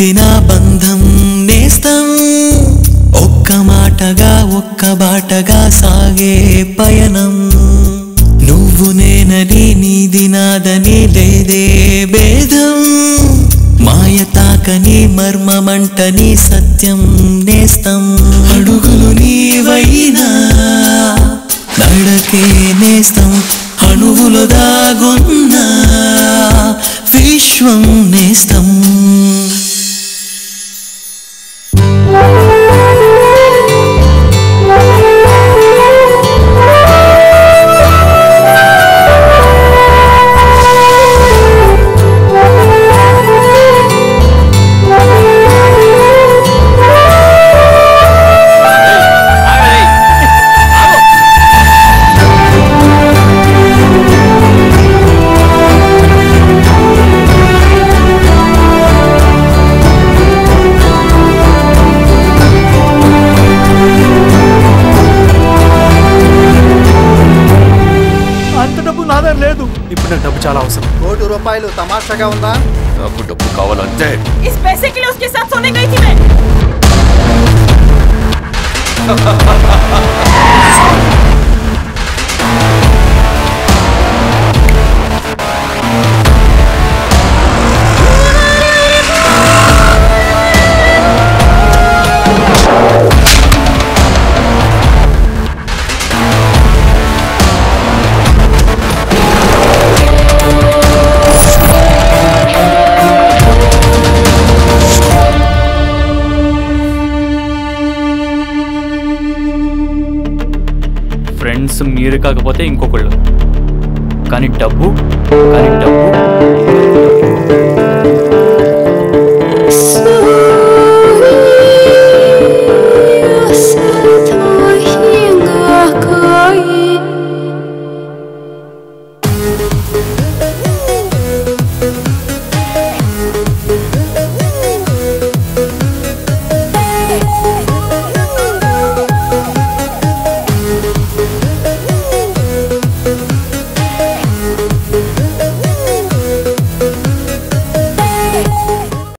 పుట్టిన బంధం నేస్తం ఒక్క మాటగా ఒక్క బాటగా సాగే పయనం నువ్వు నేనని నీది నాదని లేదే భేదం మాయ తాకని మర్మమంటని సత్యం నేస్తం అడుగులు నీవైనా నడకే నేస్తం అణువులో దాగున్న విశ్వం నేస్తం లేదు ఇప్పుడు నాకు డబ్బు చాలా అవసరం ₹1 కోటి తమాషాగా ఉందా నాకు డబ్బు కావాలంటే इस पैसे के लिए उसके साथ सोने गई थी मैं ఫ్రెండ్స్ మీరు కాకపోతే ఇంకొకళ్ళు కానీ డబ్బు